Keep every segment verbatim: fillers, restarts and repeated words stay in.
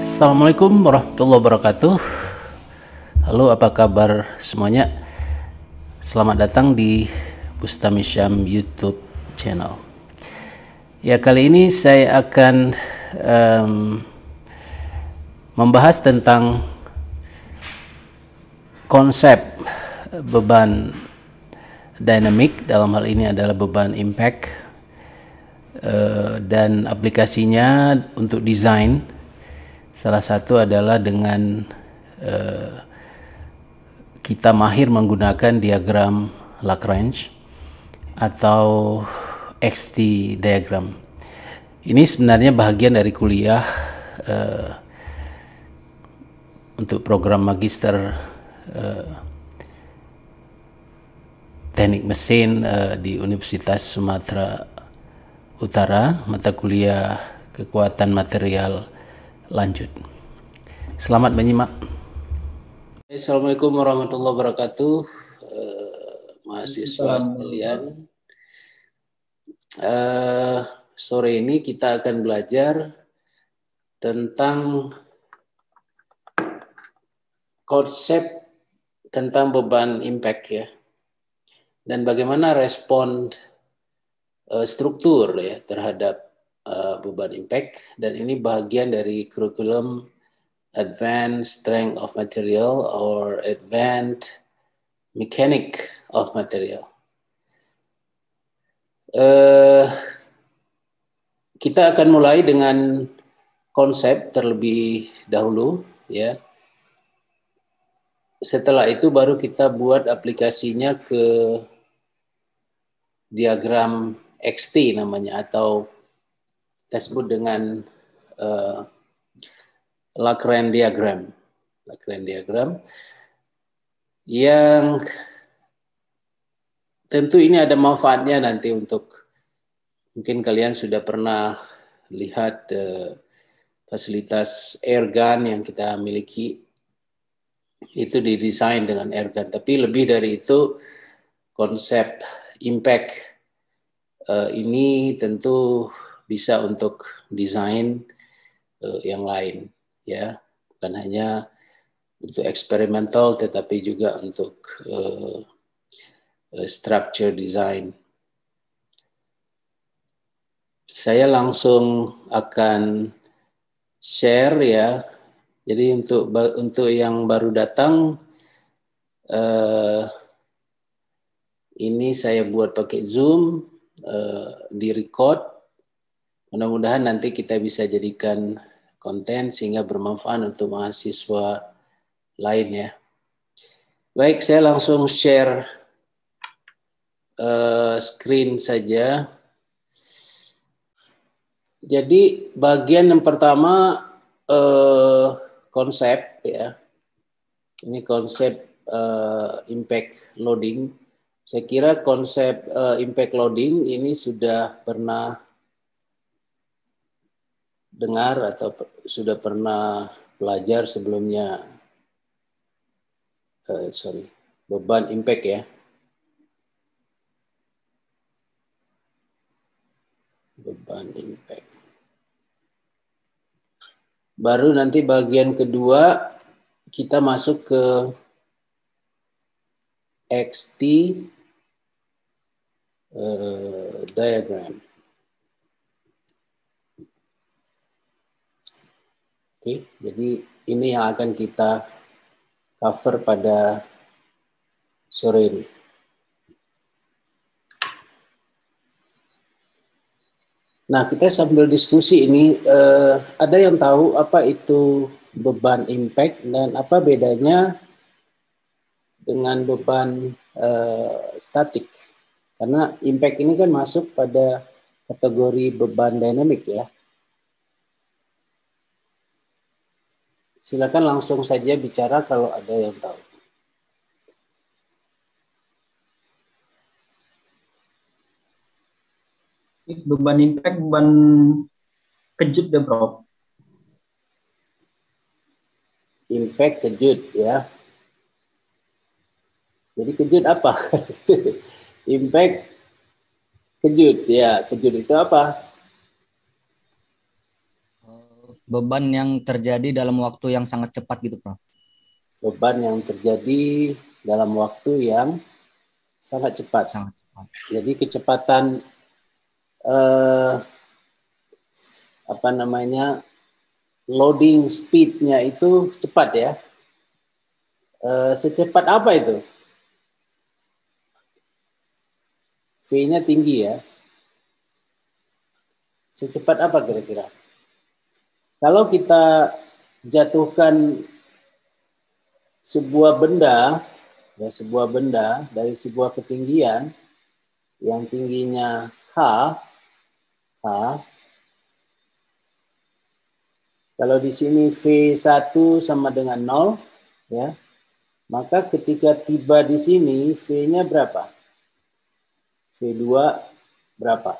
Assalamualaikum warahmatullahi wabarakatuh. Halo, apa kabar semuanya? Selamat datang di Bustami Syam YouTube channel. Ya, kali ini saya akan um, membahas tentang konsep beban dynamic, dalam hal ini adalah beban impact, uh, dan aplikasinya untuk desain. Salah satu adalah dengan uh, kita mahir menggunakan diagram Lagrange atau X T diagram. Ini sebenarnya bagian dari kuliah uh, untuk program magister uh, teknik mesin uh, di Universitas Sumatera Utara, mata kuliah kekuatan material lanjut. Selamat menyimak. Assalamualaikum warahmatullahi wabarakatuh, uh, mahasiswa sekalian. Uh, sore ini kita akan belajar tentang konsep tentang beban impact ya, dan bagaimana respon uh, struktur ya terhadap uh, beban impact, dan ini bagian dari kurikulum Advanced Strength of Material or Advanced Mechanic of Material. Uh, kita akan mulai dengan konsep terlebih dahulu ya. Setelah itu baru kita buat aplikasinya ke diagram X T namanya, atau kita sebut dengan uh, Lagrange diagram. Lagrange diagram yang tentu ini ada manfaatnya nanti untuk, mungkin kalian sudah pernah lihat uh, fasilitas airgun yang kita miliki, itu didesain dengan airgun. Tapi lebih dari itu, konsep impact uh, ini tentu bisa untuk desain uh, yang lain ya, bukan hanya untuk eksperimental tetapi juga untuk uh, uh, structure design. Saya langsung akan share ya. Jadi untuk untuk yang baru datang, uh, ini saya buat pakai Zoom, uh, di record. Mudah-mudahan nanti kita bisa jadikan konten sehingga bermanfaat untuk mahasiswa lain ya. Baik, saya langsung share uh, screen saja. Jadi bagian yang pertama uh, konsep ya. Ini konsep uh, impact loading. Saya kira konsep uh, impact loading ini sudah pernah dengar atau sudah pernah belajar sebelumnya. Uh, sorry, beban impact ya. Beban impact. Baru nanti bagian kedua kita masuk ke X T uh, diagram. Oke, jadi ini yang akan kita cover pada sore ini. Nah, kita sambil diskusi ini, eh, ada yang tahu apa itu beban impact dan apa bedanya dengan beban eh, statik? Karena impact ini kan masuk pada kategori beban dynamic ya. Silakan langsung saja bicara kalau ada yang tahu. Beban impact, beban kejut deh bro. Impact kejut ya. Jadi kejut apa? Impact kejut ya. Kejut itu apa? beban yang terjadi dalam waktu yang sangat cepat gitu, Prof. Beban yang terjadi dalam waktu yang sangat cepat. Sangat cepat. Jadi kecepatan eh, apa namanya loading speed-nya itu cepat ya. Eh, secepat apa itu? V-nya tinggi ya. Secepat apa kira-kira? Kalau kita jatuhkan sebuah benda, ya sebuah benda dari sebuah ketinggian yang tingginya h, h. Kalau di sini V satu sama dengan nol, ya, maka ketika tiba di sini V-nya berapa? V dua berapa?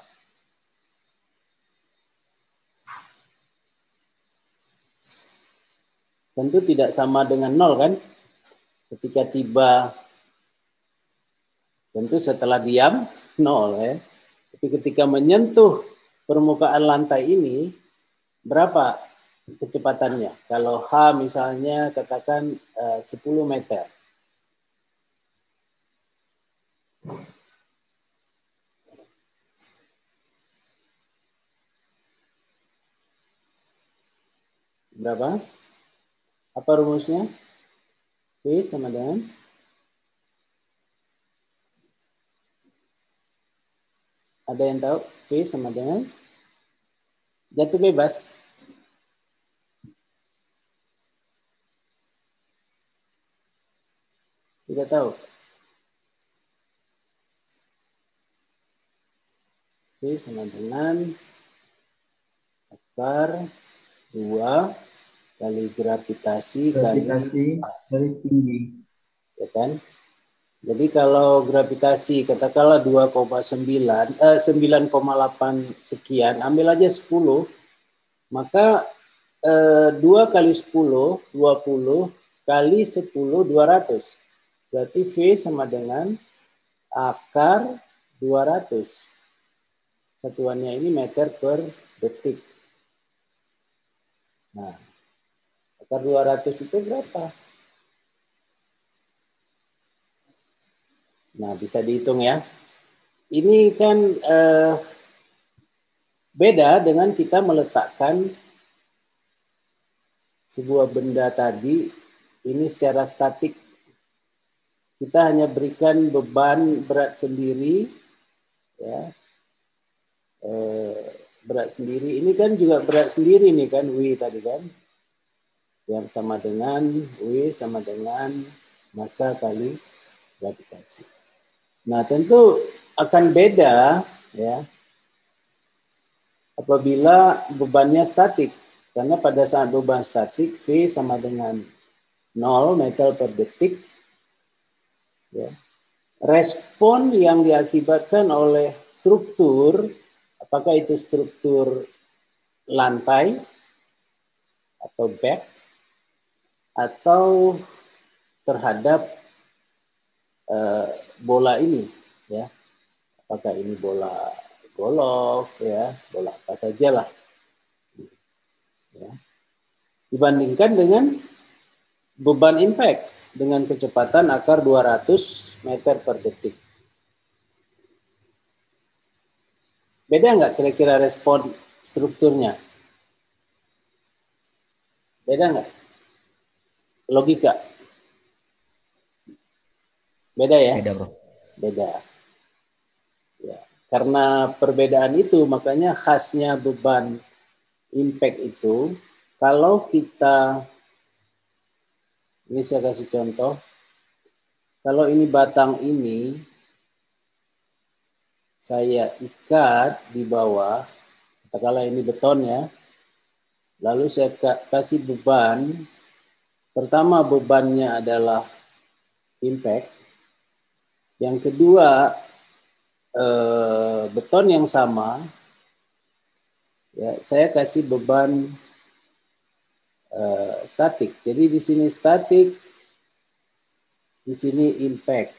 Tentu tidak sama dengan nol kan? Ketika tiba, tentu setelah diam, nol ya. Tapi ketika menyentuh permukaan lantai ini, berapa kecepatannya? Kalau H misalnya katakan uh, sepuluh meter. Berapa? Apa rumusnya? V sama dengan ada yang tahu? V sama dengan jatuh bebas. Tidak tahu. V sama dengan akar dua kali gravitasi, Gravitasi dari tinggi. Ya kan? Jadi kalau gravitasi katakanlah dua koma sembilan, eh, sembilan koma delapan sekian, ambil aja sepuluh, maka eh, dua kali sepuluh, dua puluh, kali sepuluh, dua ratus. Berarti V sama dengan akar dua ratus. Satuannya ini meter per detik. Nah, akar dua ratus itu berapa? Nah, bisa dihitung ya. Ini kan eh, beda dengan kita meletakkan sebuah benda tadi ini secara statik. Kita hanya berikan beban berat sendiri, ya, eh, berat sendiri. Ini kan juga berat sendiri nih kan, W tadi kan, yang sama dengan W sama dengan massa kali gravitasi. Nah tentu akan beda ya apabila bebannya statik. Karena pada saat beban statik V sama dengan nol meter per detik. Ya. Respon yang diakibatkan oleh struktur, apakah itu struktur lantai atau bed, atau terhadap uh, bola ini, ya, apakah ini bola golf, ya, bola apa saja lah, ya. Dibandingkan dengan beban impact dengan kecepatan akar dua ratus meter per detik. Beda nggak kira-kira respon strukturnya? Beda nggak? Logika? Beda ya? Beda, Bro. Beda. Ya. Karena perbedaan itu, makanya khasnya beban impact itu, kalau kita, ini saya kasih contoh, kalau ini batang ini, saya ikat di bawah, katakanlah ini beton ya, lalu saya kasih beban, pertama bebannya adalah impact, yang kedua eh, beton yang sama, ya, saya kasih beban eh, statik. Jadi di sini statik, di sini impact.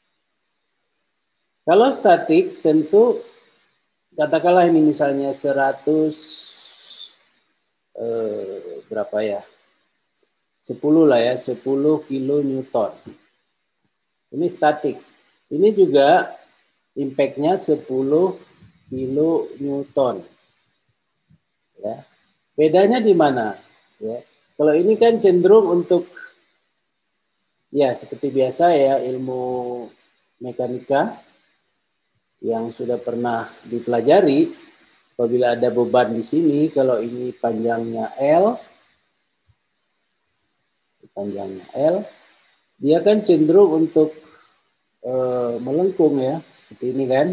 Kalau statik tentu katakanlah ini misalnya seratus eh, berapa ya? sepuluh lah ya, sepuluh kilo newton. Ini statik. Ini juga impact-nya sepuluh kilo newton. Ya. Bedanya di mana? Ya. Kalau ini kan cenderung untuk ya seperti biasa ya ilmu mekanika yang sudah pernah dipelajari. Apabila ada beban di sini, kalau ini panjangnya L, panjangnya L, dia kan cenderung untuk e, melengkung ya, seperti ini kan.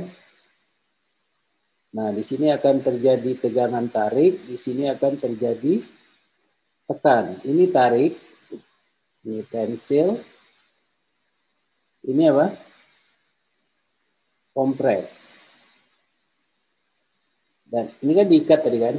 Nah, di sini akan terjadi tegangan tarik, di sini akan terjadi tekan. Ini tarik, ini tensil, ini apa? Kompres. Dan ini kan diikat tadi kan.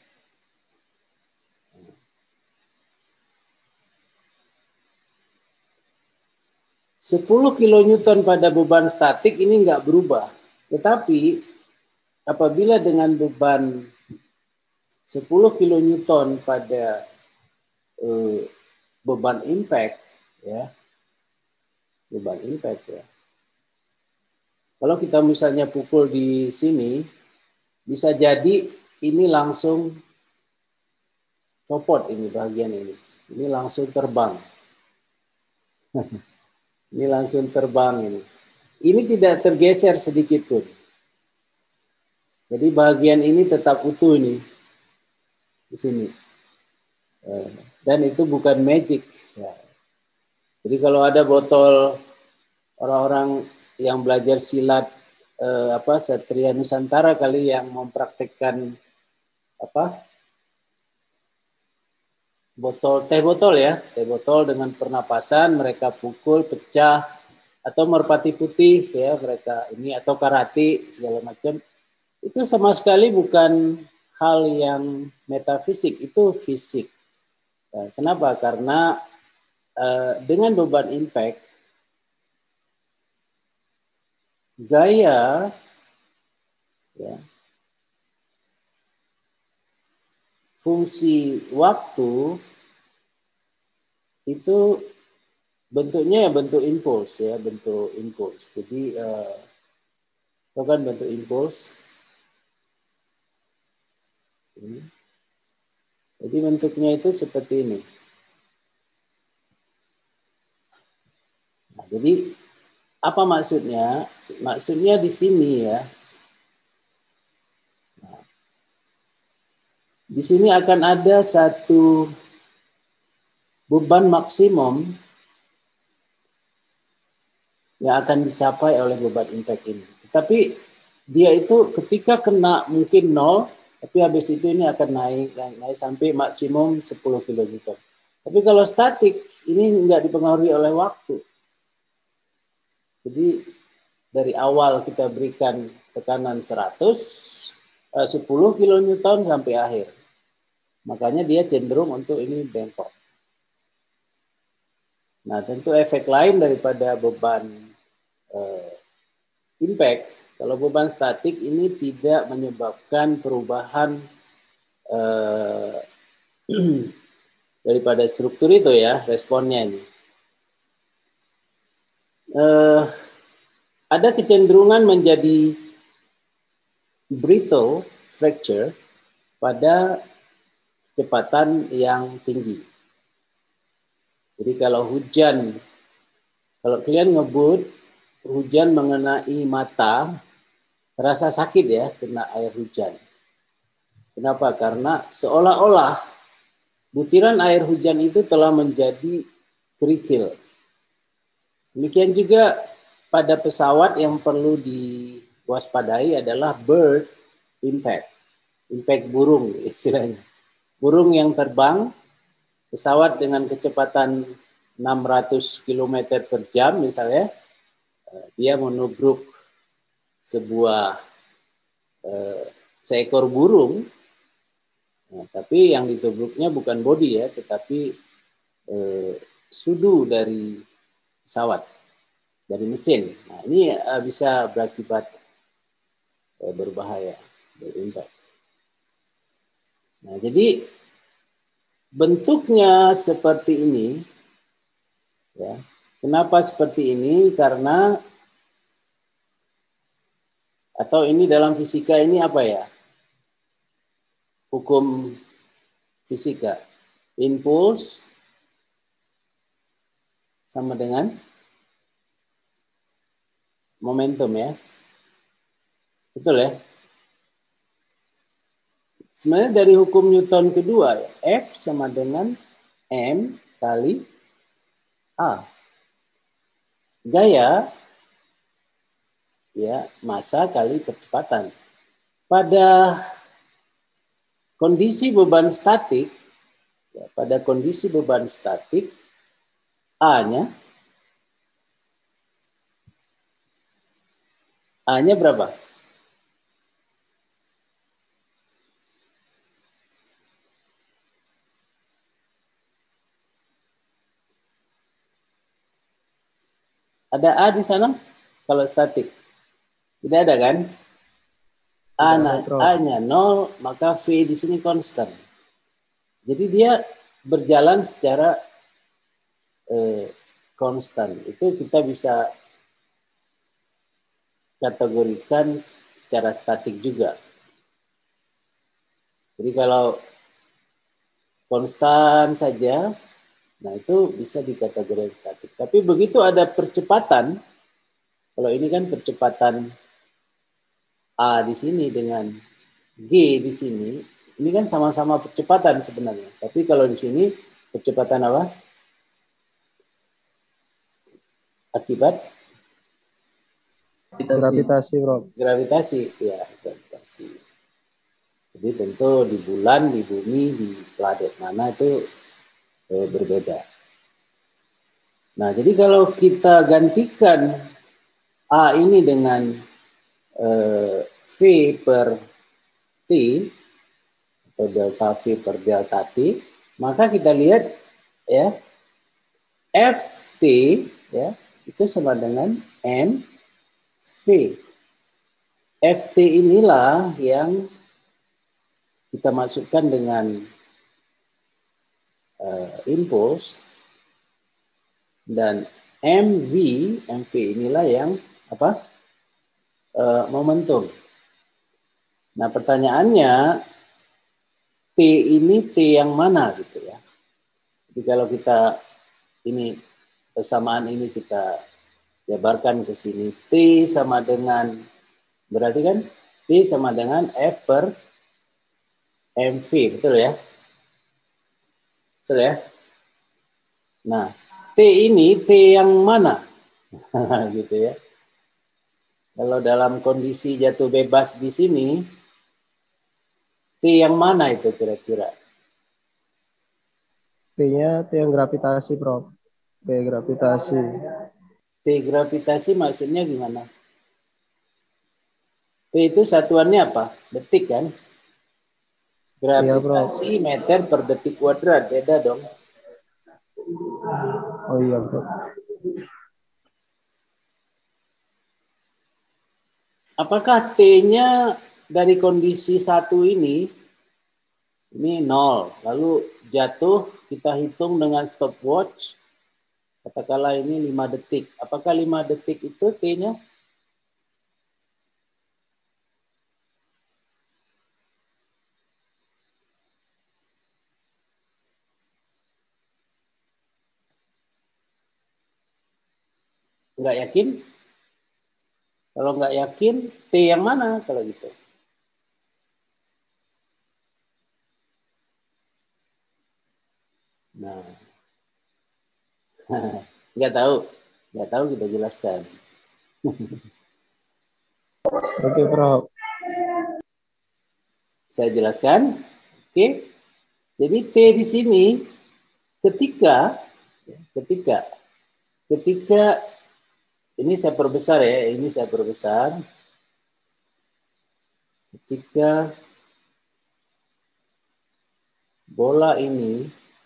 sepuluh kilonewton pada beban statik ini nggak berubah. Tetapi apabila dengan beban sepuluh kilonewton pada eh, beban impact, ya, beban impact ya. Kalau kita misalnya pukul di sini, bisa jadi ini langsung copot ini bagian ini. Ini langsung terbang. Ini langsung terbang ini. Ini tidak tergeser sedikit pun. Jadi bagian ini tetap utuh ini. Di sini. Dan itu bukan magic. Jadi kalau ada botol orang-orang yang belajar silat eh, apa Satria Nusantara kali yang mempraktekkan apa botol teh botol ya teh botol dengan pernapasan mereka pukul pecah atau merpati putih ya mereka ini atau karate segala macam itu sama sekali bukan hal yang metafisik, itu fisik. Nah, kenapa? Karena eh, dengan beban impact gaya ya, fungsi waktu itu bentuknya ya bentuk impuls ya bentuk impuls. Jadi eh, itu kan bentuk impuls. Ini. Jadi bentuknya itu seperti ini. Nah, jadi apa maksudnya? Maksudnya di sini ya. Nah, di sini akan ada satu beban maksimum yang akan dicapai oleh beban impact ini. Tapi dia itu ketika kena mungkin nol, tapi habis itu ini akan naik, naik, naik sampai maksimum sepuluh kilonewton. Tapi kalau statik, ini nggak dipengaruhi oleh waktu. Jadi dari awal kita berikan tekanan seratus, sepuluh kilonewton sampai akhir. Makanya dia cenderung untuk ini bengkok. Nah tentu efek lain daripada beban eh, impact, kalau beban statik ini tidak menyebabkan perubahan eh, daripada struktur itu ya, responnya ini. Eh, ada kecenderungan menjadi brittle fracture pada kecepatan yang tinggi. Jadi kalau hujan, kalau kalian ngebut, hujan mengenai mata, terasa sakit ya, kena air hujan. Kenapa? Karena seolah-olah butiran air hujan itu telah menjadi kerikil. Demikian juga pada pesawat yang perlu diwaspadai adalah bird impact. Impact burung istilahnya. Burung yang terbang, pesawat dengan kecepatan enam ratus kilometer per jam misalnya, dia menubruk sebuah eh, seekor burung, nah, tapi yang ditubruknya bukan bodi ya, tetapi eh, sudu dari pesawat, dari mesin. Nah, ini eh, bisa berakibat eh, berbahaya, berimpact. Nah, jadi bentuknya seperti ini, ya. Kenapa seperti ini? Karena atau ini dalam fisika ini apa ya? Hukum fisika. Impuls sama dengan momentum ya. Betul ya? Sebenarnya dari hukum Newton kedua, ya, F sama dengan M kali A. Gaya, ya, massa kali kecepatan. Pada kondisi beban statik, ya, pada kondisi beban statik, A-nya, A-nya berapa? Ada A di sana? Kalau statik. Tidak ada kan? A-nya nol, maka V di sini konstan. Jadi dia berjalan secara eh, konstan. Itu kita bisa kategorikan secara statik juga. Jadi kalau konstan saja, nah itu bisa dikategorikan statik. Tapi begitu ada percepatan, kalau ini kan percepatan A di sini dengan G di sini, ini kan sama-sama percepatan sebenarnya. Tapi kalau di sini percepatan apa? Akibat gravitasi, bro. Gravitasi, ya, gravitasi. Jadi tentu di bulan, di bumi, di planet mana itu eh, berbeda. Nah, jadi kalau kita gantikan A ini dengan eh, V per T, atau delta V per delta T, maka kita lihat ya, F T ya, itu sama dengan M V. F T inilah yang kita masukkan dengan uh, impuls, dan M V, M V inilah yang apa? Uh, momentum. Nah, pertanyaannya T ini T yang mana gitu ya? Jadi kalau kita ini persamaan ini kita jabarkan ke sini, T sama dengan, berarti kan T sama dengan F per M V, betul ya? Betul ya? Nah, T ini T yang mana? Gitu ya. Kalau dalam kondisi jatuh bebas di sini, T yang mana itu kira-kira? T-nya T yang gravitasi, bro. T gravitasi. T gravitasi maksudnya gimana? T itu satuannya apa? Detik kan? Gravitasi iya, meter per detik kuadrat, beda dong. Oh iya, bro. Apakah T-nya dari kondisi satu ini, ini nol, lalu jatuh, kita hitung dengan stopwatch, katakanlah ini lima detik. Apakah lima detik itu T-nya? Nggak yakin? Kalau nggak yakin, T yang mana kalau gitu? Nah, nggak tahu, nggak tahu kita jelaskan. Oke, bro. Saya jelaskan. Oke. Jadi T di sini ketika ketika ketika ini saya perbesar ya, ini saya perbesar. Ketika bola ini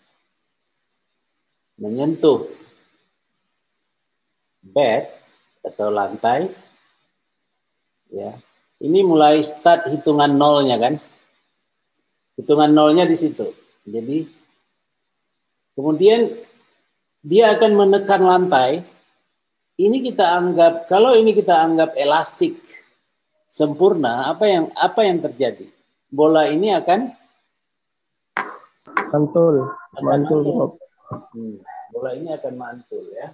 menyentuh bed atau lantai, ya, ini mulai start hitungan nolnya kan? Hitungan nolnya di situ. Jadi Kemudian dia akan menekan lantai. Ini kita anggap, kalau ini kita anggap elastik sempurna, apa yang apa yang terjadi? Bola ini akan Mantul. akan Mantul, mantul. Prof. Hmm, bola ini akan mantul ya.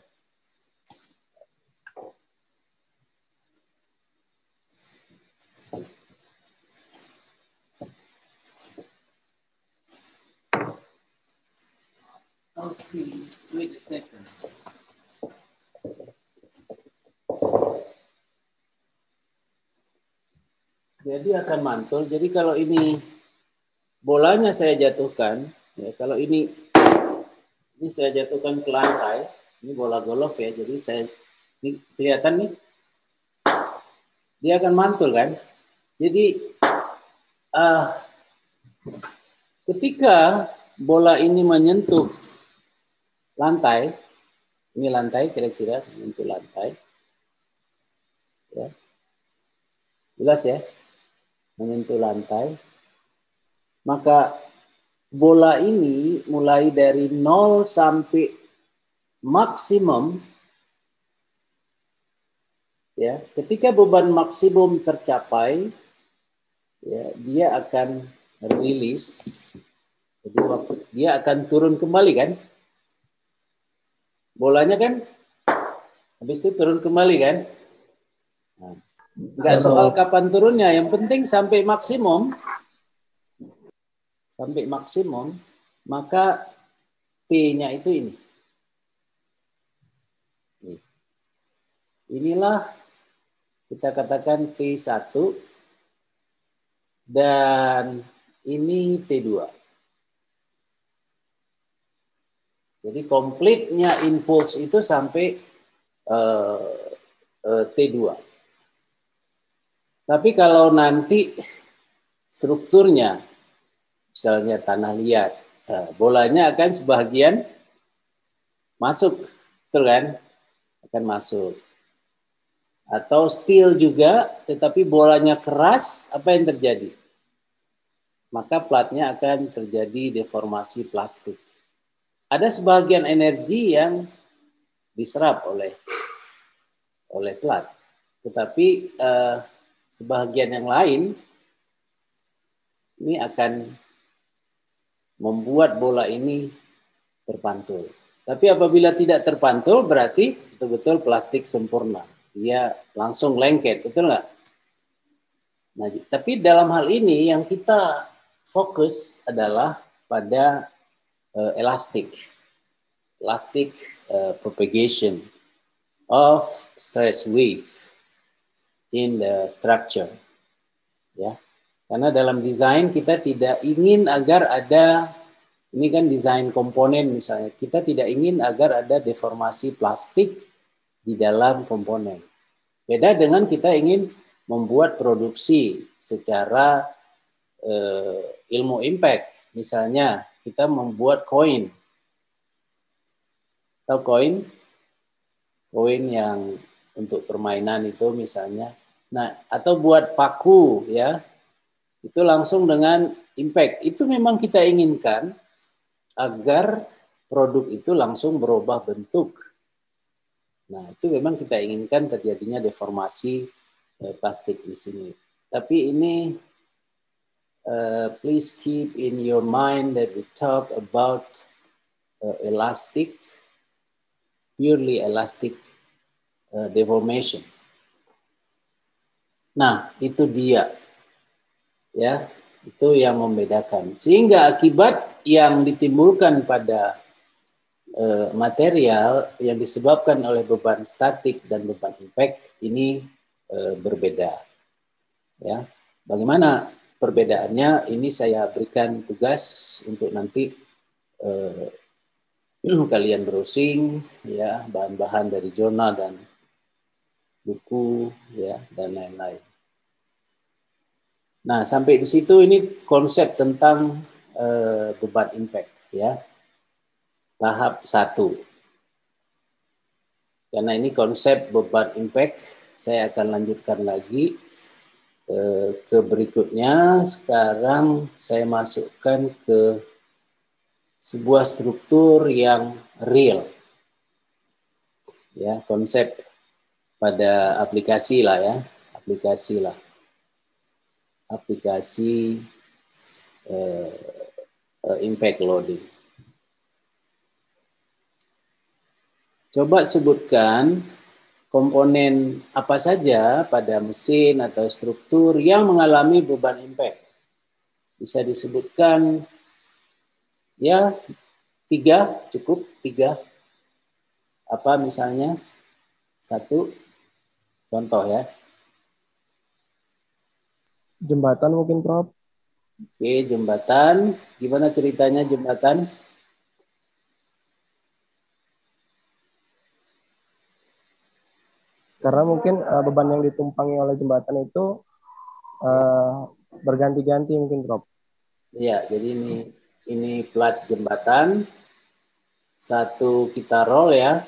Okay, wait a second. Jadi akan mantul. Jadi kalau ini bolanya saya jatuhkan, ya, kalau ini ini saya jatuhkan ke lantai, ini bola golf ya. Jadi saya ini kelihatan nih, dia akan mantul kan. Jadi uh, ketika bola ini menyentuh lantai, ini lantai kira-kira menyentuh lantai, ya. Jelas ya, menyentuh lantai, maka bola ini mulai dari nol sampai maksimum, ya. Ketika beban maksimum tercapai, ya, dia akan rilis. Jadi waktu dia akan turun kembali kan, bolanya kan, habis itu turun kembali kan. Nah, nggak soal kapan turunnya, yang penting sampai maksimum, sampai maksimum, maka T-nya itu ini. Inilah kita katakan T satu dan ini T dua. Jadi komplitnya impuls itu sampai uh, uh, T dua. Tapi kalau nanti strukturnya, misalnya tanah liat, uh, bolanya akan sebagian masuk, betul kan? Akan masuk. Atau steel juga, tetapi bolanya keras, apa yang terjadi? Maka platnya akan terjadi deformasi plastik. Ada sebagian energi yang diserap oleh oleh plat, tetapi eh, sebagian yang lain ini akan membuat bola ini terpantul. Tapi apabila tidak terpantul, berarti betul-betul plastik sempurna. Dia langsung lengket, betul nggak? Nah, tapi dalam hal ini yang kita fokus adalah pada uh, elastic, elastic uh, propagation of stress wave in the structure, ya. Karena dalam desain kita tidak ingin agar ada, ini kan desain komponen misalnya, kita tidak ingin agar ada deformasi plastik di dalam komponen. Beda dengan kita ingin membuat produksi secara eh, ilmu impact. Misalnya kita membuat koin. Tahu koin? Koin yang untuk permainan itu misalnya. Nah, atau buat paku ya. Itu langsung dengan impact. Itu memang kita inginkan agar produk itu langsung berubah bentuk. Nah, itu memang kita inginkan terjadinya deformasi eh, plastik di sini. Tapi ini uh, please keep in your mind that we talk about uh, elastic, purely elastic uh, deformation. Nah, itu dia. Ya, itu yang membedakan. Sehingga akibat yang ditimbulkan pada uh, material yang disebabkan oleh beban statik dan beban impact ini uh, berbeda. Ya, bagaimana perbedaannya? Ini saya berikan tugas untuk nanti uh, kalian browsing ya bahan-bahan dari jurnal dan buku ya dan lain-lain. Nah, sampai di situ ini konsep tentang uh, beban impact ya. Tahap satu. Karena ini konsep beban impact, saya akan lanjutkan lagi uh, ke berikutnya. Sekarang saya masukkan ke sebuah struktur yang real. Ya, konsep pada aplikasi lah ya, aplikasi lah. Aplikasi eh, impact loading. Coba sebutkan komponen apa saja pada mesin atau struktur yang mengalami beban impact. Bisa disebutkan ya tiga, cukup tiga. Apa misalnya? Satu, contoh ya. Jembatan mungkin, Prof. Oke, jembatan. Gimana ceritanya jembatan? Karena mungkin uh, beban yang ditumpangi oleh jembatan itu uh, berganti-ganti mungkin, Prof. Ya, jadi ini ini plat jembatan. Satu kita roll ya.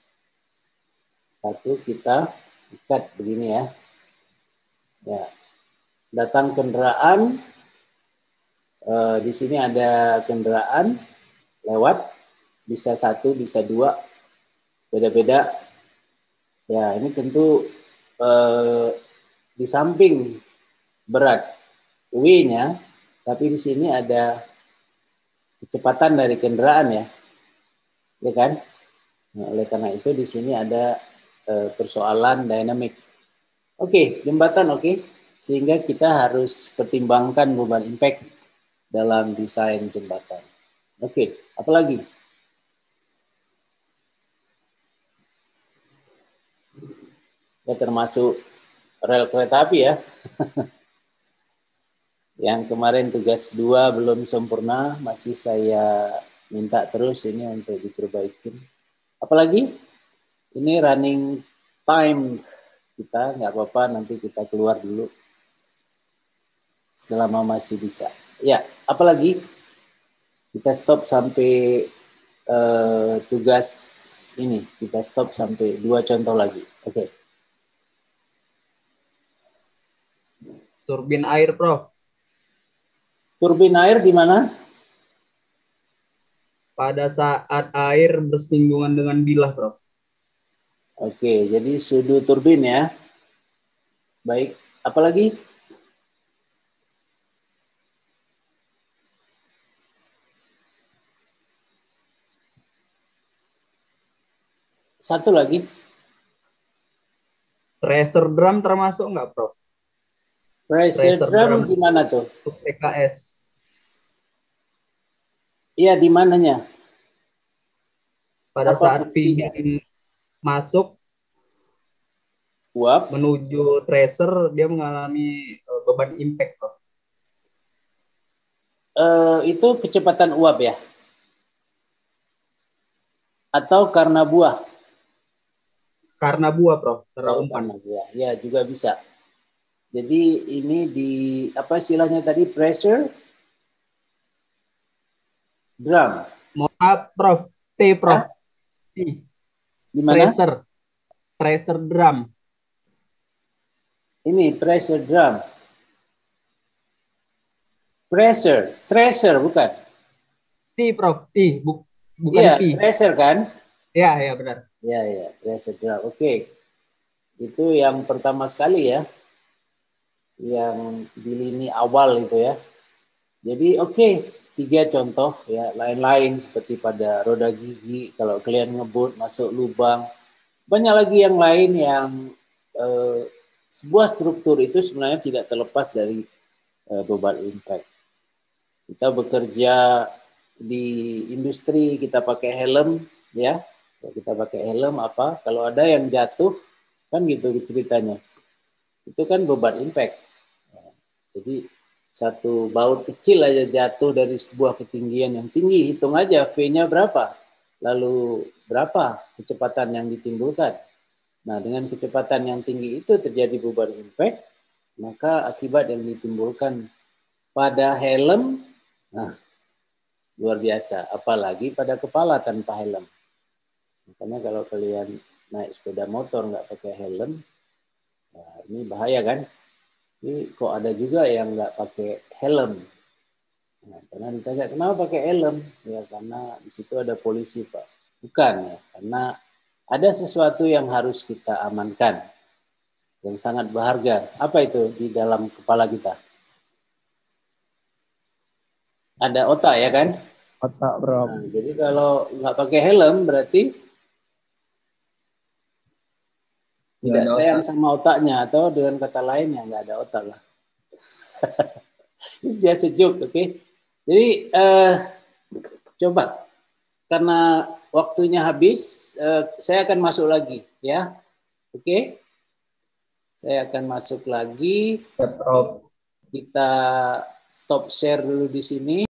Satu kita ikat begini ya. Ya. Datang kendaraan. Eh, di sini ada kendaraan lewat. Bisa satu, bisa dua. Beda-beda. Ya, ini tentu eh, di samping berat W-nya, tapi di sini ada kecepatan dari kendaraan ya, ya kan? Nah, oleh karena itu di sini ada eh, persoalan dynamic. Oke, jembatan oke, sehingga kita harus pertimbangkan beban impact dalam desain jembatan. Oke, apalagi? Ya termasuk rel kereta api ya. Yang kemarin tugas dua belum sempurna, masih saya minta terus ini untuk diperbaiki. Apalagi ini running time kita, nggak apa-apa nanti kita keluar dulu selama masih bisa. Ya, apalagi kita stop sampai uh, tugas ini, kita stop sampai dua contoh lagi. Oke. Okay. Turbin air, Prof. Turbin air di mana? Pada saat air bersinggungan dengan bilah, Prof. Oke, jadi sudut turbin ya. Baik, apalagi? Satu lagi. Tracer drum termasuk nggak, Prof? Tracer drum gimana tuh? Untuk P K S. Iya, di mananya? Pada Apa saat fungsinya? feeding masuk Uap menuju tracer, dia mengalami uh, beban impact, Prof. Uh, itu kecepatan uap ya? Atau karena buah? Karena buah, Prof. Karena Oh, umpan. karena buah. Ya, juga bisa. Jadi ini di apa istilahnya tadi, pressure drum. Maaf, Prof. T, Prof. Ya? T. Di mana? Tracer. Tracer drum. Ini pressure drum. Pressure, tracer bukan? T, Prof. T, Buk bukan Iya, P. tracer kan? Ya, ya benar. Ya, ya, pressure drum. Oke. Itu yang pertama sekali ya. Yang di lini awal itu ya. Jadi oke, okay, tiga contoh ya, lain-lain seperti pada roda gigi kalau kalian ngebut masuk lubang. Banyak lagi yang lain yang eh, sebuah struktur itu sebenarnya tidak terlepas dari eh, beban impact. Kita bekerja di industri, kita pakai helm ya. Kita pakai helm apa? Kalau ada yang jatuh kan gitu ceritanya. Itu kan beban impact. Jadi satu baut kecil aja jatuh dari sebuah ketinggian yang tinggi, hitung aja V-nya berapa, lalu berapa kecepatan yang ditimbulkan. Nah, dengan kecepatan yang tinggi itu terjadi beban impact, maka akibat yang ditimbulkan pada helm, nah, luar biasa, apalagi pada kepala tanpa helm. Makanya kalau kalian naik sepeda motor nggak pakai helm, nah ini bahaya kan? Ini kok ada juga yang nggak pakai helm. Nah, karena ditanya kenapa pakai helm, ya karena di situ ada polisi Pak. Bukan ya, karena ada sesuatu yang harus kita amankan, yang sangat berharga. Apa itu di dalam kepala kita? Ada otak ya kan? Otak, bro. Nah, jadi kalau nggak pakai helm berarti tidak sayang sama otaknya, atau dengan kata lain ya nggak ada otak lah. Ini dia sejuk, oke? Okay? Jadi eh, coba karena waktunya habis, eh, saya akan masuk lagi, ya, oke? Okay? Saya akan masuk lagi. Ya, Prof. Kita stop share dulu di sini.